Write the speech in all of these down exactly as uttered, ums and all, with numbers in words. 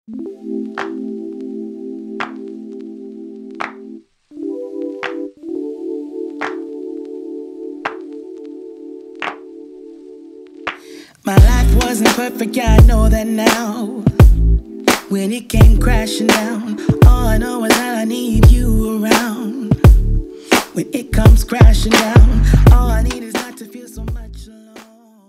My life wasn't perfect, yeah, I know that now. When it came crashing down, all I know is that I need you around. When it comes crashing down, all I need is not to feel so much alone.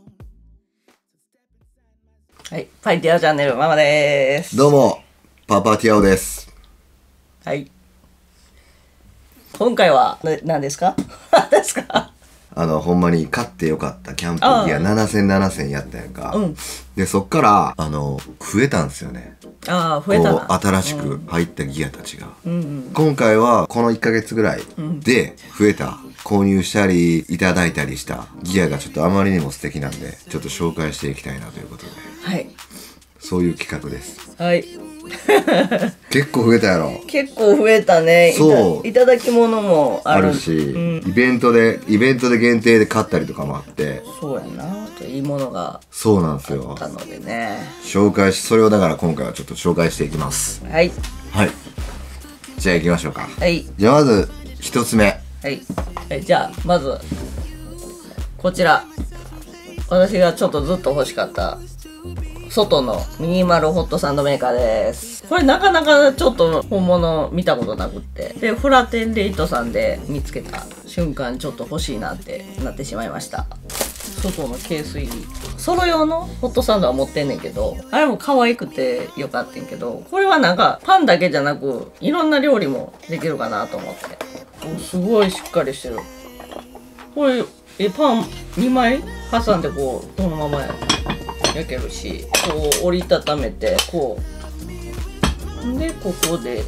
はい、パイティアチャンネルママでーす。 どうも、パパティアオです。 はい。今回はな何ですか？何ですか？ あの、ほんまに買ってよかったキャンプギアななせんななせんやったやんか。 うん。 で、そっから、あの、増えたんすよね。 ああ、増えたな。 こう、新しく入ったギアたちが。 うんうん、 今回は、このいっかげつぐらいで増えた、購入したり、いただいたりしたギアがちょっとあまりにも素敵なんで、ちょっと紹介していきたいなということで。 はい。 そういう企画です。 はい。 結構増えたやろ。 結構増えたね。 そう。 いただき物もあるあるし、 うん、 イベントで、イベントで限定で買ったりとかもあって。 そうやな。いいものがそうなんですよ。 あったのでね。 紹介し、それをだから今回はちょっと紹介していきます。 はい。 はい。じゃあ行きましょうか。 はい。 じゃあまず、一つ目。 はい。え、じゃあ、まず、こちら。私がちょっとずっと欲しかった、外のミニマルホットサンドメーカーです。これなかなかちょっと本物見たことなくって。で、フラテンレイトさんで見つけた瞬間ちょっと欲しいなってなってしまいました。外のケース入り。ソロ用のホットサンドは持ってんねんけど、あれも可愛くてよかったんけど、これはなんかパンだけじゃなく、いろんな料理もできるかなと思って。お、すごいしっかりしてる。これ、え、パンにまい挟んでこう、このままや。焼けるし、こう折りたためてこうでここで止める。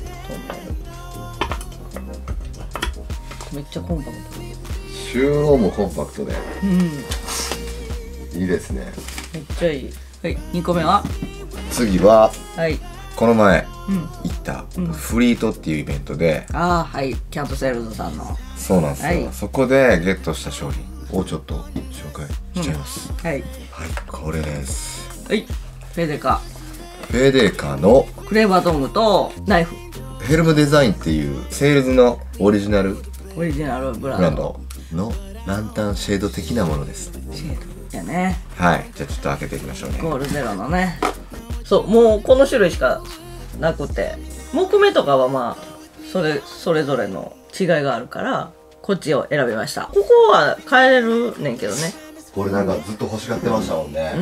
めっちゃコンパクト。 収納もコンパクトで、 うん、 いいですね。 めっちゃいい。はい、にこめは次は、 はい、 この前、 うん、 行った、 うん、 フリートっていうイベントで、 ああ、はい、キャントセールズさんの。 そうなんですよ、 はい、 そこでゲットした商品をちょっと紹介しちゃいます、 うん、はい、 はい、これです。 はい、フェデカフェデカのクレーバートングとナイフ。 ヘルムデザインっていうセールズのオリジナルオリジナルブランドのランタンシェード的なものです。 シェードやね。 はい、じゃあちょっと開けていきましょうね。 ゴールゼロのね。そう、もうこの種類しかなくて、木目とかはまあそれそれぞれの違いがあるからこっちを選びました。ここは変えれるねんけどね。 これなんかずっと欲しがってましたもんね。 うん、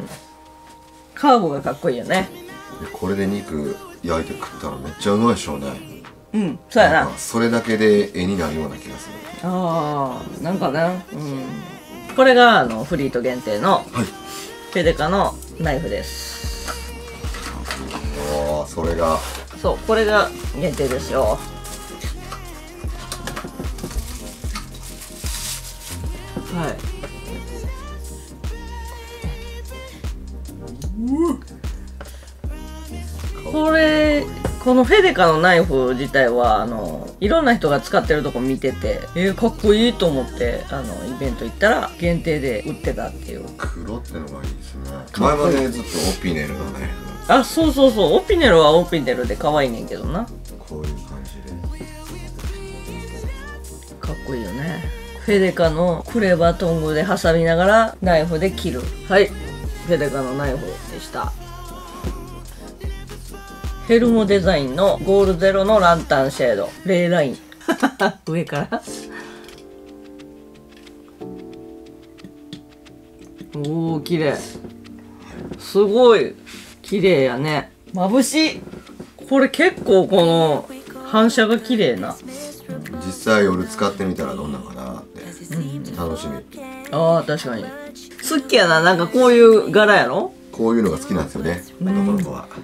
カーブがかっこいいよね。 これで肉焼いて食ったらめっちゃうまいでしょうね。 うん、そうやな。 なんかそれだけで絵になるような気がする。 ああ、なんかね、うん、これがあのフリート限定のフェデカのナイフです。 ああ、それがそう、これが限定ですよ。はい。これ、このフェデカのナイフ自体はあのいろんな人が使ってるとこ見てて、えー、かっこいいと思ってあのイベント行ったら限定で売ってたっていう。 黒ってのがいいですね。前までずっとオピネルのナイフ。 あ、そうそうそう、オピネルはオピネルで可愛いねんけどな。 こういう感じでかっこいいよね。フェデカのクレバトングで挟みながらナイフで切る。はい、フェデカのナイフでした。ヘルムデザインのゴールゼロのランタンシェードレイライン上からおお、綺麗。すごい綺麗やね。眩しい。これ結構この反射が綺麗な。 実際夜使ってみたらどんなのかなって、うん、楽しみ。 ああ、確かに好きやな。なんかこういう柄やろ。 こういうのが好きなんですよね、男の子は。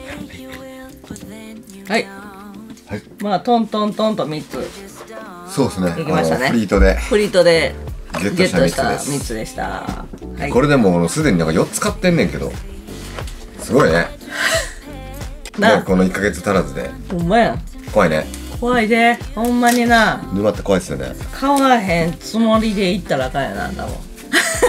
はい、はい、まあトントントンとみっつ。 そうですね。 できましたね。 フリートでフリートでゲットしたみっつでした。はい、 これでもすでになんかよっつ買ってんねんけど、すごいね。な、このいっかげつ足らずで。 ほんまや。 怖いね。 怖いで、ほんまにな。 沼って怖いっすよね。 買わへんつもりで行ったらあかんやな、多分。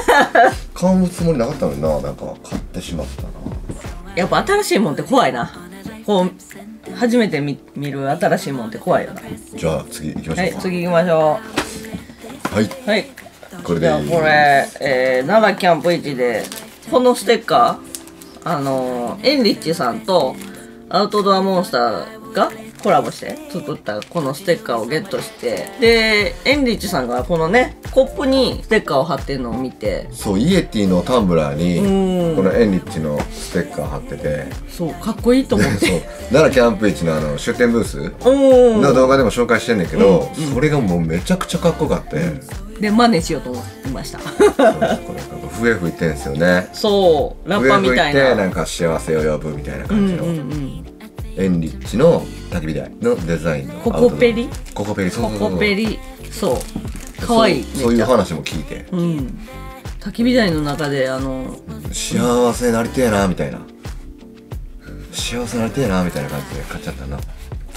買うつもりなかったのにな、なんか買ってしまったな。 やっぱ新しいもんって怖いな。 こう初めて 見, 見る新しいもんって怖いよな。 じゃあ次行きましょうか。 はい、次行きましょはい。 う。はい。 これでいい。 じゃあこれ、えー、奈良キャンプ市でこのステッカー、あのー、エンリッチさんとアウトドアモンスターがコラボして作ったこのステッカーをゲットして、でエンリッチさんがこのねコップにステッカーを貼ってるのを見て、 そうイエティのタンブラーうんにこのエンリッチのステッカー貼ってて、 そうかっこいいと思っそうて奈良キャンプ市のあの出店ブースうんの動画でも紹介してんねんけど、 うんうんそれがもうめちゃくちゃかっこよかって、 で真似しようと思いましたそうこれなんか笛吹いてんすよね。 そうラッパみたい笛吹いてななんか幸せを呼ぶみたいな感じの、 うんうんうんエンリッチの焚き火台のデザインのココペリココペリそうコそうそうコペリそうかわいい。 そうそういう話も聞いて、 うん焚き火台の中であの幸せになりてえなみたいな幸せになりてえなみたいな感じで買っちゃったな。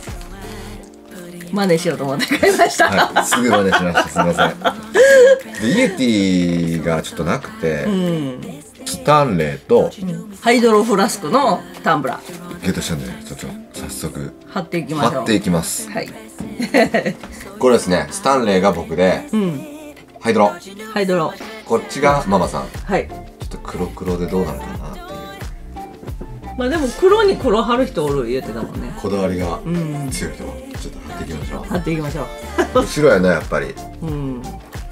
真似しようと思って買いました、 はい、すぐ真似しましたすみません。でイエティがちょっとなくて、 うんスタンレーとハイドロフラスクのタンブラーゲットしたんでちょっと早速貼っていきましょう。 貼っていきます。 はいこれですね、スタンレーが僕で、 うんハイドロハイドロこっちがママさん。 はい。 ちょっと黒黒でどうなるかなっていうまあでも黒に黒貼る人おる言うてたもんね。 こだわりがうん強い人はちょっと貼っていきましょう。 貼っていきましょ後ろやねやっぱり。 ううん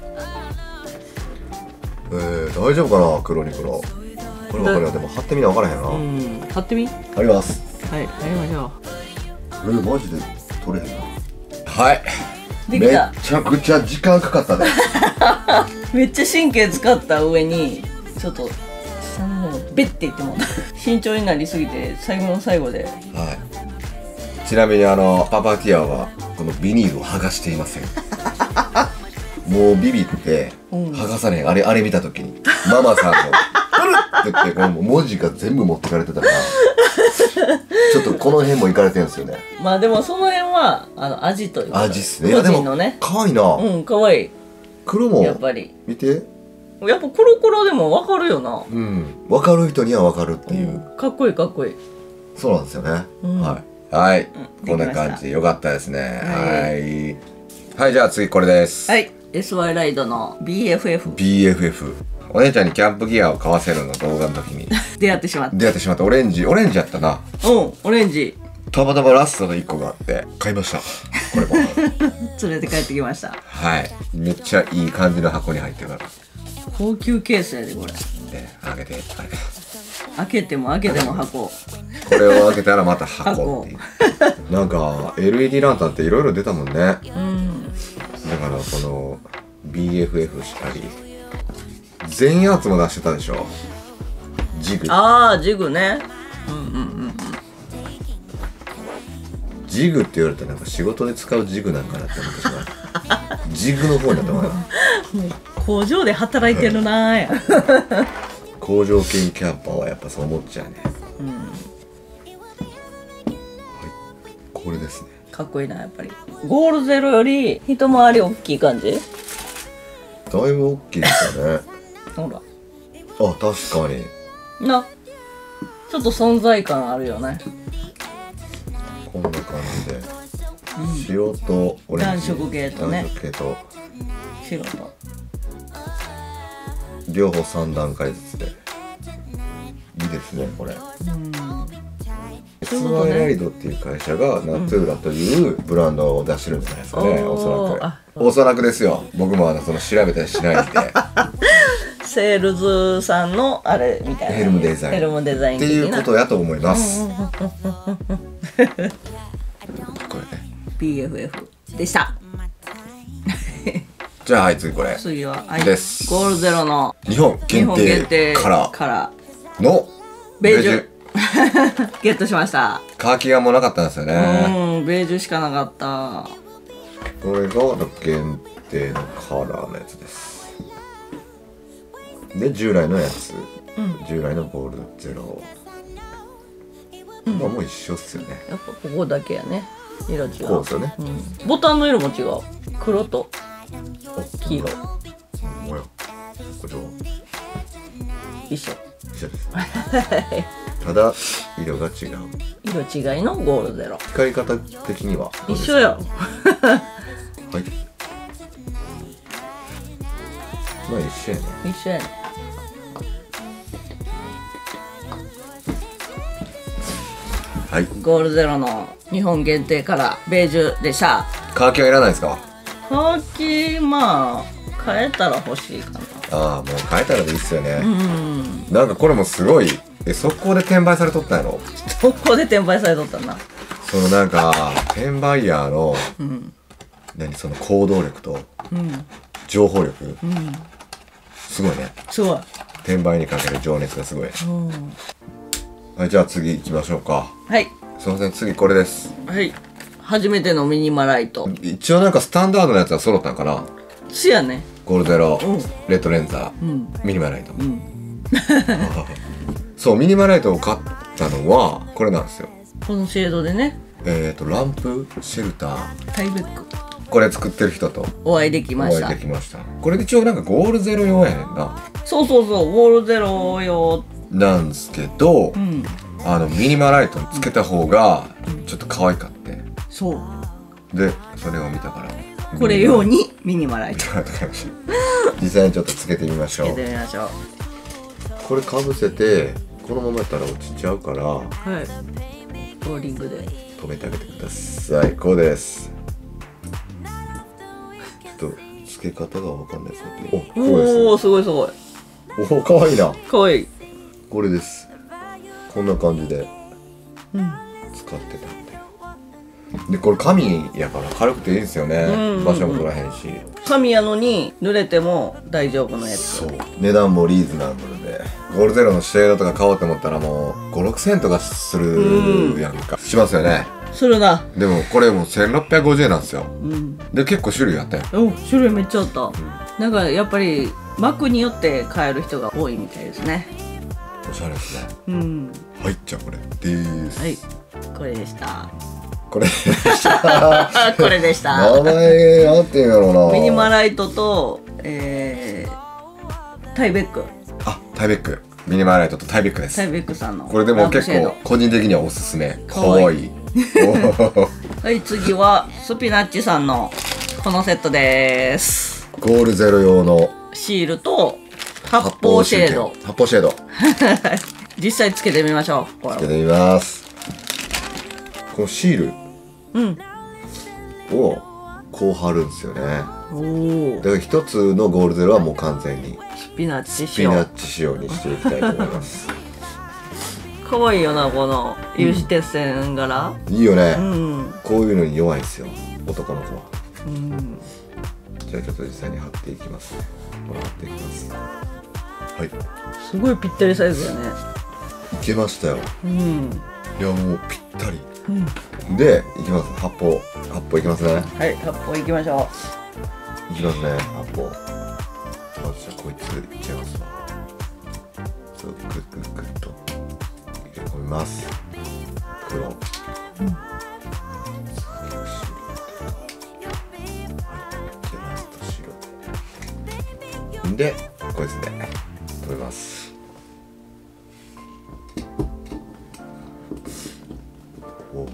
えー、大丈夫かな黒に黒。こればかりはでも貼ってみな分からへんな。 うん貼ってみ貼ります。 はい貼りましょえー、マジで取れへんな。はいう。できた。 めちゃくちゃ時間かかったねめっちゃ神経使った上にちょっと下の方ベッていってもうた慎重になりすぎて最後の最後ではいちなみにあのパパティアはこのビニールを剥がしていませんもうビビってうん剥がさねえ、あれあれ見た時にママさんの「プルッ!」って言ってこの文字が全部持ってかれてたからちょっとこの辺もいかれてるんですよね。 まあでもその辺はあの味というか味っすね。い個やでも人のね可愛いな、 うん可愛い黒もやっぱり見て、 やっぱ黒黒でも分かるよな、 うん分かる人には分かるっていう、 うん、かっこいいかっこいい。 そうなんですよね、 うんはいはい、 うんこんなできました感じでよかったですね。 はいはいはい、じゃあ次これです。 はい エスワイ ライドの ビーエフエフビーエフエフ お姉ちゃんにキャンプギアを買わせるの動画の時に出会ってしまった。 出会ってしまったオレンジオレンジやったな。 うんオレンジたまたまラストのいっこがあって買いましたこれも連れて帰ってきました。 はいめっちゃいい感じの箱に入ってるから高級ケースやでこれ。 で開けてあれ開けても開けても箱。 これを開けたらまた箱っていうなんか エルイーディー ランタンっていろいろ出たもんね。だかうんらこの ビーエフエフ しかり全圧も出してたでしょジグああジグね。うんうんうんジグって言われたらなんか仕事で使うジグなんかなって思ってしまうジグの方だと思う工場で働いてるなーや。 工場兼キャンパーはやっぱそう思っちゃうね。 うんはいこれですね。 かっこいいなやっぱり。ゴールゼロより一回り大きい感じ。 だいぶ大きいですよねほらあ確かになちょっと存在感あるよね。 こんな感じで、白とオレンジ暖色系とね暖色系と白と両方さん段階ずつでいいですねこれ。エスワイ ライドっていう会社がナツーラというブランドを出してるんじゃないですかね、 うんおそらおーあくおそらくですよ。僕もあのその調べたりしないんでセールズさんのあれみたいなヘルムデザインヘルムデザインって的ないうことやと思いますこれねビーエフエフ でしたじゃあはい次これ次は、はい、 ですゴールゼロの日本日本限定限定カラカラーのーベージュゲットしました。 カーキがもうなかったんですよね。 うんベージュしかなかった。 これが限定のカラーのやつですで従来のやつ、 うん、 従来のボールゼロ、うん、まあもう一緒っすよね。 やっぱここだけやね色違う。 こうですよね、 うん、ボタンの色も違う。黒と黄色うん、もやこっちは一緒一緒ですただ色が違う。 色違いのゴールゼロ。 光り方的には一緒よ。 はい。まあ一緒やね。 一緒やね。 はい。 ゴールゼロの日本限定カラーベージュでした。 カーキはいらないですか？ カーキまあ変えたら欲しいかな。 ああ、もう変えたらでいいっすよね。 うん。 なんかこれもすごい、え、速攻で転売されとったんやろ？ そこで転売されとったな。 そのなんか、転売ヤーの、 うん。 何、その行動力と、 うん。 情報力、 うん。 すごいね。 すごい。 転売にかける情熱がすごい。 うん。 はい、じゃあ次行きましょうか。 はい。 すいません、次これです。 はい。初めてのミニマライト。 一応なんかスタンダードのやつは揃ったんかな。 すやね。 ゴールゼロ、 うんレッドレンザー、 うん。 ミニマライト。 うん。 そう、ミニマライトを買ったのは、これなんですよ。 このシェードでね、 えっと、ランプシェルター。 タイベックこれ作ってる人とお会いできおました会いで。きました。これ一応なんかゴールゼロ用やねんな。 そうそうそう、ゴールゼロ用。 なんですけど、 うん。 あの、ミニマライトにつけた方が、ちょっと可愛かって。 そう。 で、それを見たから。 これ用にミニマライト。 実際にちょっとつけてみましょつう。 けてみましょう。 これかぶせて、このままやったら落ちちゃうから、 はい。ボーリングで。 止めてあげてください。こうです。ちょっと、付け方がわかんないですね。お、こうおお、すごいすごい。 です。お、かわいいな。 かわいい。 これです。こんな感じでうん。 使ってたんで。で、これ紙やから軽くていいんですよね。 うんうんうん場所も取らへんし。 紙やのに濡れても大丈夫なやつ。 そう。値段もリーズナブルで。ゴールゼロのシェードとか買おうと思ったらもうご、ろくせんとかするやんか。しますよね。 するな。 でもこれもうせんろっぴゃくごじゅうえんなんですよ。 うん。 で、結構種類あったよ。 お、種類めっちゃあった。なんかやっぱり膜によって買える人が多いみたいですね。 おしゃれですね。 うん。 はい、じゃあこれでーす。 はい。これでした。 これでした。 これでした。 名前、なんていうんやろうな。 ミニマライトと、えー、タイベック。 あ、タイベック。ミニマライトとタイベックです。 タイベックさんの。 これでも結ランプシェード構個人的にはおすすめ。かかわいいわいい。おーはい、次はスピナッチさんのこのセットです。 ゴールゼロ用のシールと発泡シェード。 発泡シェード。 実際つけてみましょう。これつけてみます。このシールうん。 をこう貼るんですよね。 おお。 だから一つのゴールゼロはもう完全にスピナッチスしよう。 ピナッチ仕様にしていきたいと思います。 かわいいよな、この有刺鉄線柄。 いいよね、 うん。 こういうのに弱いんですよ、男の子は。 うん。 じゃあちょっと実際に貼っていきますね。これ貼っていきます。はい、 すごいぴったりサイズだね。 いけましたよ。 うん。 いやもうぴったり。 うん。 で、いきます。発泡。発泡いきますね。 はい、発泡いきましょいきますね、発泡。まずじゃあこいついっちゃいますわ。そう、グッグッグッと入れ込みます。黒。うん。はい、で、ラスト白。で、こいつで止めます。お、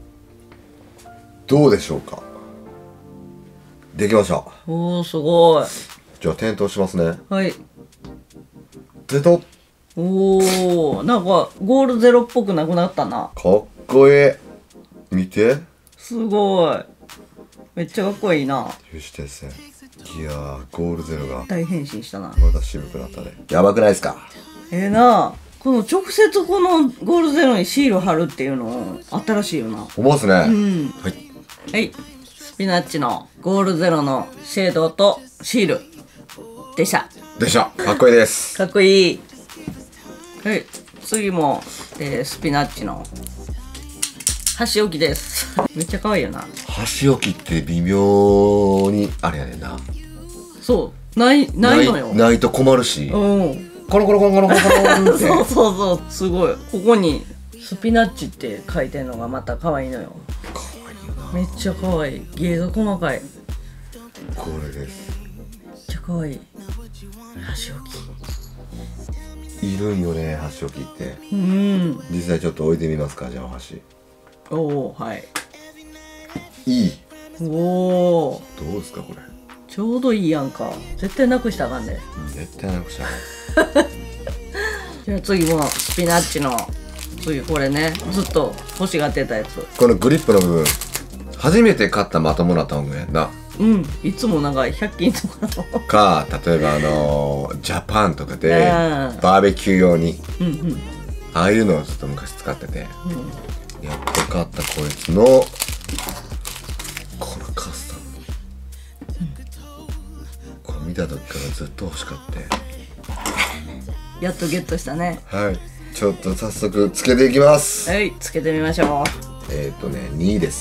どうでしょうか。できました。 う。おお、すごい。 じゃあ点灯しますね。 はい。 点灯。 おお、なんかゴールゼロっぽくなくなったな。 かっこいい。見て。 すごい。めっちゃかっこいいな。 よしですね。いやー、ゴールゼロが大変身したな。 また渋くなったね。やばくないですか。 ええな。この直接このゴールゼロにシール貼るっていうの新しいよな。 思いますね。 うん。 はい。 はい。スピナッチのゴールゼロのシェードとシールでした。 でした。かっこいいです。 かっこいい。はい。次も、えー、スピナッチの箸置きです。めっちゃ可愛いよな。 箸置きって微妙にあれやねんな。 そう。ない、ないのよ。 ないないと困るし。 うん。 コロコロコロコロコロコロって。 そうそうそう。すごい。ここにスピナッチって書いてるのがまた可愛いのよ。 かわいいよな。 めっちゃ可愛い。芸が細かい。 これです。 めっちゃ可愛い。箸置き。 いるんよね、箸置きって。 うん。 実際ちょっと置いてみますか、じゃあお箸。 おお、はい。 いい。 おお。 どうですかこれ。 ちょうどいいやんか。絶対なくしたらあかんね。 うん、絶対なくしたら。 じゃあ次もスピナッチの次これね、ずっと欲しがってたやつ。 このグリップの部分、初めて買ったまともなトングやんな。 うん、いつもなんかひゃく均とかのか、例えばあのー、ジャパンとかでうんバーベキュー用に、 うんうんああいうのをちょっと昔使ってて、 うん。 やっと買ったこいつのこのカスタム、うん、これ見た時からずっと欲しかった。 やっとゲットしたね。 はい、ちょっと早速つけていきます。 はい、つけてみましょえっ、ー、とねにです。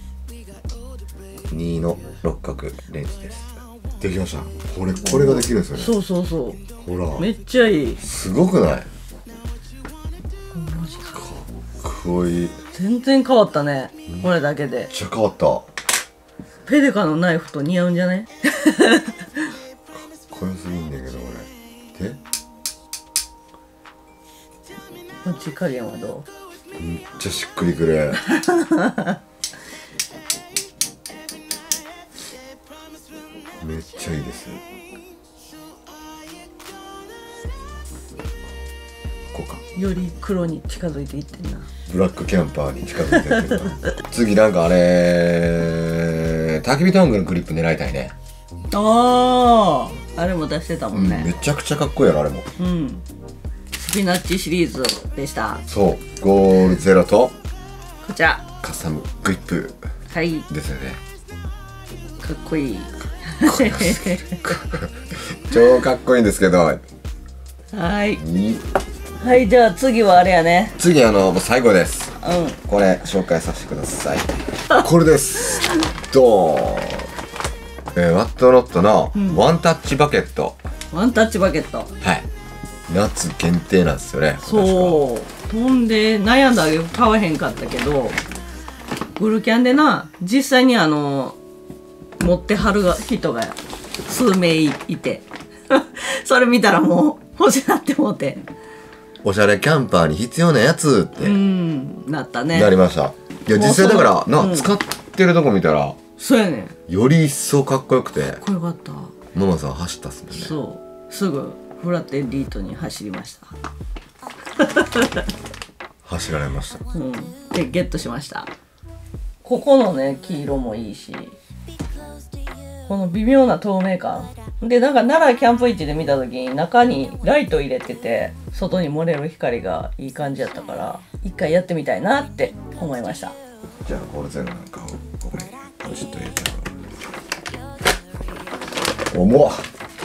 にの六角レンズです。できました。これこれができるんですよう。 ね。 そうそうそう。 ほらめっちゃいい。 すごくない？ マジか。 かっこいい。 全然変わったね。これだけでめっ。ちゃ変わった。 ペデカのナイフと似合うんじゃね？ かっこよすぎんだけど俺。でこっち加減はどめっちゃしっくりくる。めっちゃいいです。こうか。 う？より黒に近づいていってんな。 ブラックキャンパーに近づいてるけど。次なんかあれ焚き火トングのグリップ狙いたいね。 ああ、あれも出してたもんうん、 ね。 めちゃくちゃかっこいいやろあれも。 うん。スピナッチシリーズでした。 そう、ゴールゼロとこちら。 カスタムグリップはい。 ですよね。 かっこいい。 超かっこいいんですけど。 はい。 いい。 はい、じゃあ次はあれやね。 次あのもう最後です。 うこれ紹介させてください。これです。ドーン。えー、ワットノットのワンタッチバケット。 ん。ワンタッチバケット。 はい。夏限定なんですよね。 そう。ほんで悩んだけど買わへんかったけど、グルキャンでな、実際にあの持ってはる人が数名いて、それ見たらもう欲しなって思って。 おしゃれキャンパーに必要なやつってうんなったね。 なりました。いや実際だからな、 うん、 使ってるとこ見たらそうやねん。 より一層かっこよくて。かっこよかった。 ママさん走ったっすもんね。 そうすぐフラットエリートに走りました。 走られました。 うんでゲットしました。ここのね黄色もいいし、この微妙な透明感で、なんか奈良キャンプ市で見た時に中にライト入れてて外に漏れる光がいい感じやったから、一回やってみたいなって思いました。 じゃあゴールゼロなんかをここにポチッと入れて。重っ。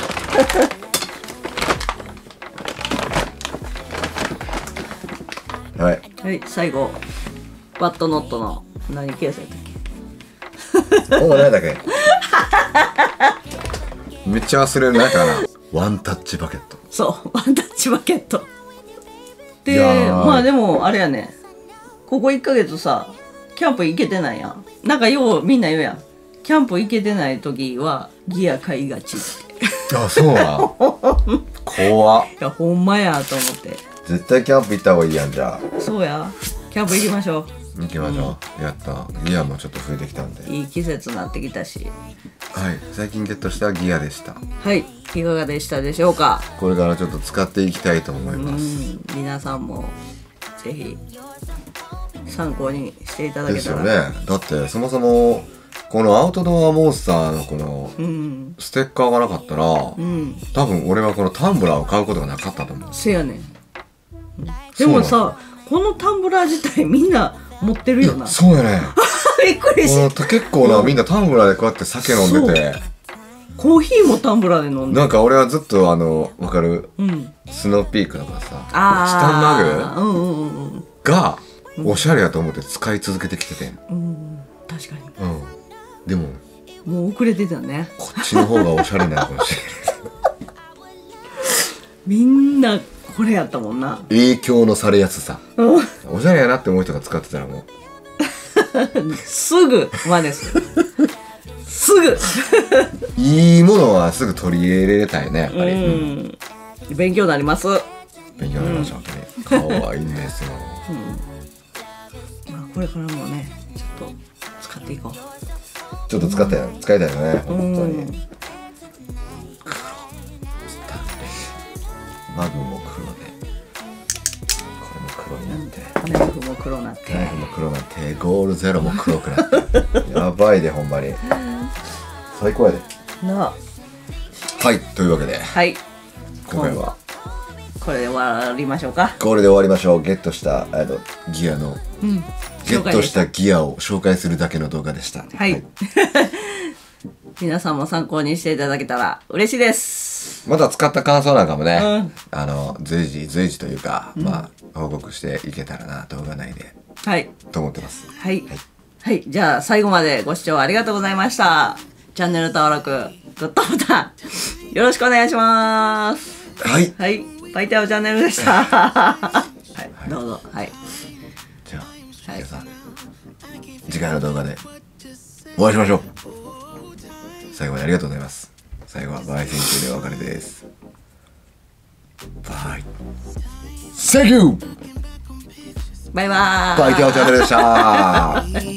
はい。 はい、最後バットノットの何ケースやったっおお、何だっけ。めっちゃ忘れる。何かな。ワンタッチバケット。 そうワンタッチバケットで、 いやーまあでもあれやね、ここいっかげつさキャンプ行けてないやん。なんかようみんな言うやん、キャンプ行けてない時はギア買いがちって。 あ、そうな。怖っ。 いやほんまやと思って。 絶対キャンプ行った方がいいやん。じゃあそうや、キャンプ行きましょう。 行きましょう。やった。ギアもちょっと増えてきたんで。 いい季節になってきたし。 はい、最近ゲットしたギアでした。 はい、いかがでしたでしょうか。 これからちょっと使っていきたいと思いうます。 ん、皆さんもぜひ参考にしていただですよけたら。 ね。だってそもそもこのアウトドアモンスターのこのうんステッカーがなかったら、 うん多分俺はこのタンブラーを買うことがなかったと思う。 せやねん。でもさ、このタンブラー自体みんな持ってるよな。 そうやね。 びっくりしこの結構な、みんなタンブラーでこうやって酒飲んでて、 コーヒーもタンブラーで飲んで。 なんか俺はずっとあのわかる、 うん。 スノーピークとかさ、チタンああ。 マうんうんうんグがおしゃれやと思って使い続けてきてて、 うん。うん確かに。 うん。でももう遅れてたね。 こっちの方がおしゃれなのかもしれない。 みんなこれやったもんな。 影響のされやすさ。 うんおしゃれやなって思う人が使ってたらもうすぐ真似する。すぐ。 いいものはすぐ取り入れたいね、やっぱり。 うん。勉強になります。 勉強になりました、本当に。可愛いんですよ。 まあこれからもねちょっと使っていこう。 ちょっと使ったよ、使いたいよね、本当に。マグも黒で、これも黒になって、 ナイフも黒になって、 ナイフも黒になって、ゴールゼロも黒くなって、やばいでほんまに。最高やで。 な。 はい、というわけで、 はい。 今回はこれで終わりましょうか。 これで終わりましょう。ゲットしたあのギアの、 うん、 ゲットしたギアを紹介するだけの動画でした。 はい。はい、皆さんも参考にしていただけたら嬉しいです。 また使った感想なんかもね、 うん、 あの随時随時というか、うん、まあ報告していけたらな、動画内で、 はい、 と思ってます。 はい、はい、はい、じゃあ最後までご視聴ありがとうございました。チャンネル登録、グッドボタンよろしくお願いします。 はい。 はい。パイタオチャンネルでした。はい、どうぞ。はい。 じゃあ、はい、皆さん、次回の動画でお会いしましょう。最後までありがとうございます。最後はバイセンキューでお別れです。バイ。Thank you! バイバーイ。 パイタオチャンネルでした。